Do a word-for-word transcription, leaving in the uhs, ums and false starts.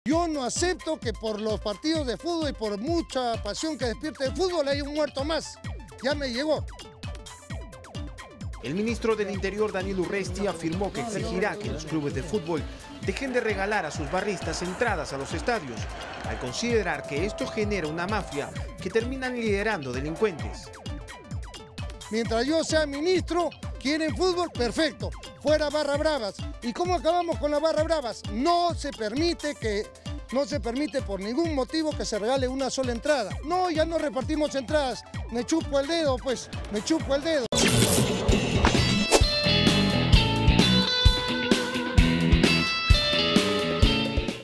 Yo no acepto que por los partidos de fútbol y por mucha pasión que despierte el fútbol haya un muerto más. Ya me llegó. El ministro del Interior, Daniel Urresti, afirmó que exigirá que los clubes de fútbol dejen de regalar a sus barristas entradas a los estadios, al considerar que esto genera una mafia que terminan liderando delincuentes. Mientras yo sea ministro, quieren fútbol, perfecto, fuera barra bravas. ¿Y cómo acabamos con las barra bravas? No se permite que, no se permite por ningún motivo que se regale una sola entrada. No, ya no repartimos entradas, me chupo el dedo, pues, me chupo el dedo.